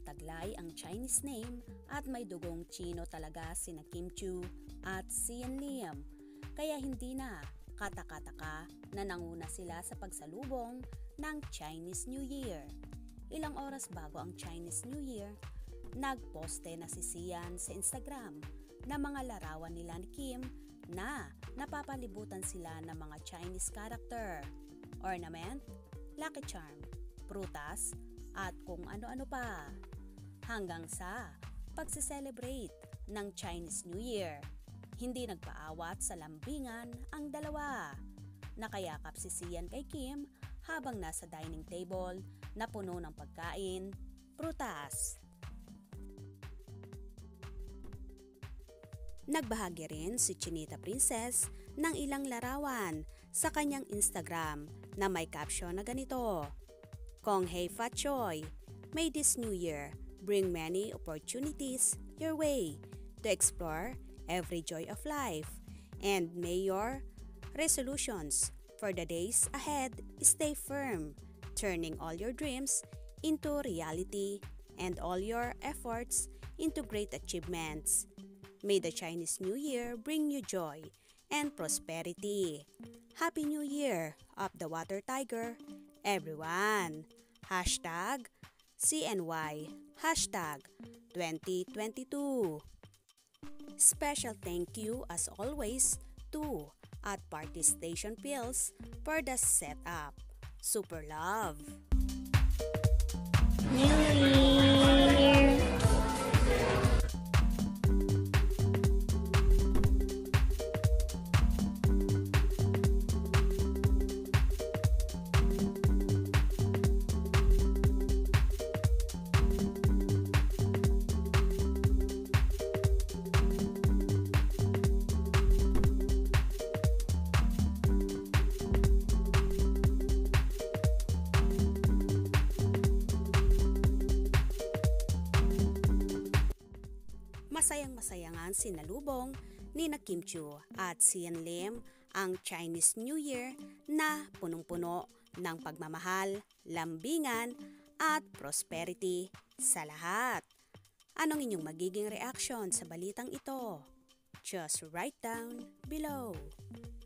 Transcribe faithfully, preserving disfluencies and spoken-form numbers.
taglay ang Chinese name at may dugong Chino talaga sina KIMXI at Xian Lim. Kaya hindi na katakataka na nanguna sila sa pagsalubong ng Chinese New Year. Ilang oras bago ang Chinese New Year, nagposte na si Xian sa Instagram na mga larawan nila ni Kim na napapalibutan sila ng mga Chinese character, ornament, lucky charm, prutas, at kung ano-ano pa. Hanggang sa pagse-celebrate ng Chinese New Year, hindi nagpaawat sa lambingan ang dalawa. Nakayakap si Xian kay Kim habang nasa dining table na puno ng pagkain, prutas. Nagbahagi rin si Chinita Princess ng ilang larawan sa kanyang Instagram na may caption na ganito: Kong Hei Fat Choi, may this new year bring many opportunities your way to explore every joy of life, and may your resolutions for the days ahead stay firm, turning all your dreams into reality and all your efforts into great achievements. May the Chinese New Year bring you joy and prosperity. Happy New Year of the Water Tiger, everyone! Hashtag C N Y, hashtag twenty twenty-two. Special thank you as always to at Party Station Pills for the setup. Super love! New Year! Masayang-masayangan sinalubong ni na KIMXI at Xian Lim ang Chinese New Year na punong-puno ng pagmamahal, lambingan at prosperity sa lahat. Anong inyong magiging reaksyon sa balitang ito? Just write down below.